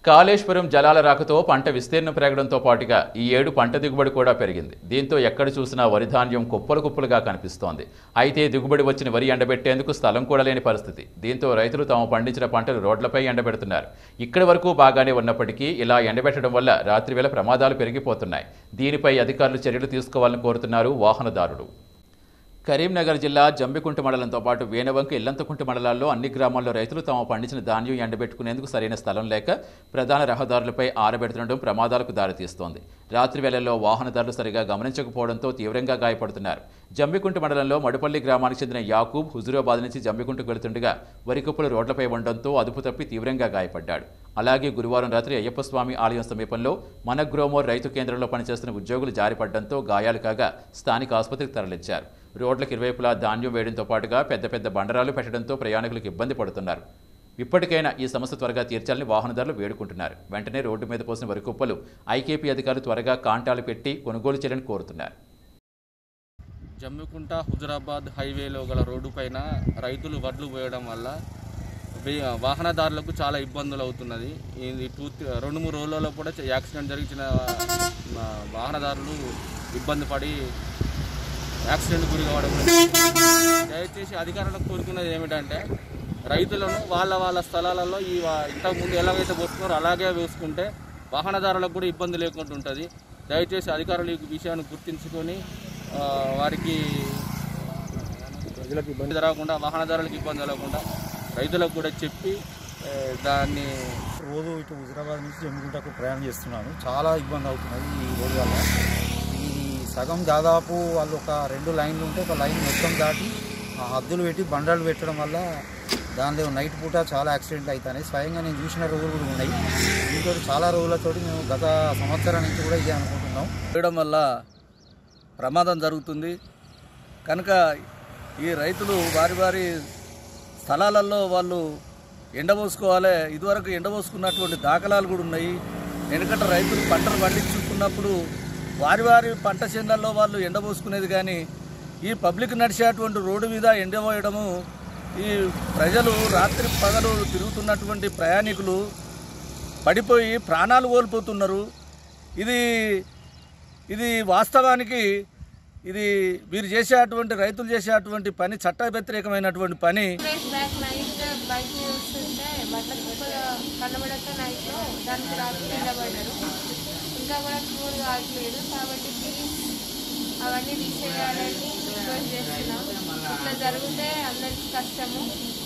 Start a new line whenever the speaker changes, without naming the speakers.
కాళేశ్వరం జలాల రాకతో పంట విస్తీర్ణం పెరగడంతో పాటుగా ఈ ఏడు పంట దిగుబడి కూడా పెరిగింది. దీంతో ఎక్కడ చూసినా వరి ధాన్యం కుప్పలు కుప్పలుగా కనిపిస్తోంది. అయితే దిగుబడి వచ్చిన వరి ఎండబెట్టేందుకు స్థలం కూడా లేని పరిస్థితి. దీంతో రైతులు తాము పండించిన పంటలు రోడ్లపై ఎండబెడుతున్నారు. ఇక్కడి వరకు బాగానే ఉన్నప్పటికీ ఇలా ఎండబెట్టడం వల్ల రాత్రివేళ ప్రమాదాలు పెరిగిపోతున్నాయి. దీనిపై అధికారులు చర్యలు తీసుకోవాలని కోరుతున్నారు వాహనదారులు. కరీంనగర్ జిల్లా జంబికుంట మండలంతో పాటు వేనవంక ఇల్లంతకుంట మండలాల్లో అన్ని గ్రామాల్లో రైతులు తాము పండించిన ధాన్యం ఎండబెట్టుకునేందుకు సరైన స్థలం లేక ప్రధాన రహదారులపై ఆరబెడుతుండడం ప్రమాదాలకు దారితీస్తోంది. రాత్రి వేళల్లో వాహనదారులు సరిగా గమనించకపోవడంతో తీవ్రంగా గాయపడుతున్నారు. జంబికుంట మండలంలో మడుపల్లి గ్రామానికి చెందిన యాకూబ్ హుజూరాబాద్ నుంచి జంబికుంటకు వెళుతుండగా వరి కుప్పలు రోడ్లపై ఉండడంతో అదుపు తప్పి తీవ్రంగా గాయపడ్డాడు. అలాగే గురువారం రాత్రి అయ్యప్పస్వామి ఆలయం సమీపంలో మనగ్రోమోర్ రైతు కేంద్రంలో పనిచేస్తున్న ఉద్యోగులు జారిపడడంతో గాయాలు కాగా స్థానిక ఆసుపత్రికి తరలించారు. రోడ్లకు ఇరువైపులా ధాన్యం వేయడంతో పాటుగా పెద్ద పెద్ద బండరాలు పెట్టడంతో ప్రయాణికులకు ఇబ్బంది పడుతున్నారు. ఇప్పటికైనా ఈ సమస్య త్వరగా తీర్చాలని వాహనదారులు వేడుకుంటున్నారు. వెంటనే రోడ్డు మీద పోసిన వరి కుప్పలు ఐకేపీ అధికారులు త్వరగా కాంటాలు పెట్టి కొనుగోలు చేయాలని కోరుతున్నారు.
జమ్మికుంట హుజూరాబాద్ హైవేలో గల రోడ్డు పైన రైతులు వడ్లు పోయడం వల్ల వాహనదారులకు చాలా ఇబ్బందులు అవుతున్నది. ఇది 2-3 రోజులలో కూడా యాక్సిడెంట్ జరిగిన వాహనదారులు ఇబ్బంది పడి యాక్సిడెంట్ గురి కావడం. దయచేసి అధికారులకు కోరుకున్నది ఏమిటంటే రైతులను వాళ్ళ స్థలాలలో ఇంతకుముందు ఎలాగైతే పోస్తున్నారో అలాగే వేసుకుంటే వాహనదారులకు కూడా ఇబ్బంది లేకుండా ఉంటుంది. దయచేసి అధికారులు ఈ విషయాన్ని గుర్తించుకొని వారికి ప్రజలకు ఇబ్బంది జరగకుండా వాహనదారులకు ఇబ్బంది జరగకుండా రైతులకు కూడా చెప్పి దాన్ని
రోజు ఇటు హుజూరాబాద్ నుంచి జమ్మికుంటకు ప్రయాణం చేస్తున్నాను. చాలా ఇబ్బంది అవుతున్నది ఈ రోడ్డు వల్ల. ఈ సగం దాదాపు వాళ్ళు ఒక 2 లైన్లు ఉంటే ఒక లైన్ మొత్తం దాటి హద్దులు పెట్టి బండలు పెట్టడం వల్ల దానిలో నైట్ పూట చాలా యాక్సిడెంట్లు అవుతాయి. స్వయంగా నేను చూసిన రోజులు కూడా ఉన్నాయి. దీంతో చాలా రోజులతో మేము గత సంవత్సరం నుంచి కూడా ఇదే అనుకుంటున్నాం.
చేయడం వల్ల ప్రమాదం జరుగుతుంది కనుక ఈ రైతులు వారి స్థలాలలో వాళ్ళు ఎండబోసుకోవాలి. ఇదివరకు ఎండబోసుకున్నటువంటి దాఖలాలు కూడా ఉన్నాయి. ఎందుకంటే రైతులు పంటలు పండించుకున్నప్పుడు వారి పంట చేనులలో వాళ్ళు ఎండబోసుకునేది, కానీ ఈ పబ్లిక్ నడిచేటువంటి రోడ్డు మీద ఎండబోయడము, ఈ ప్రజలు రాత్రి పగలు తిరుగుతున్నటువంటి ప్రయాణికులు పడిపోయి ప్రాణాలు కోల్పోతున్నారు. ఇది వాస్తవానికి వీరు చేసేటువంటి రైతులు చేసేటువంటి పని చట్ట వ్యతిరేకమైనటువంటి పని.
బైక్ చూస్తుంటే బట్ల కుప్పలు కనబడక నైట్లో దానికి రాత్రి నిలబడ్డారు. ఇంకా కూడా క్యూర్ కావట్లేదు. కాబట్టి ప్లీజ్ అవన్నీ తీసేయాలని రిక్వెస్ట్ చేస్తున్నాం. ఇట్లా జరిగితే అందరికీ కష్టము.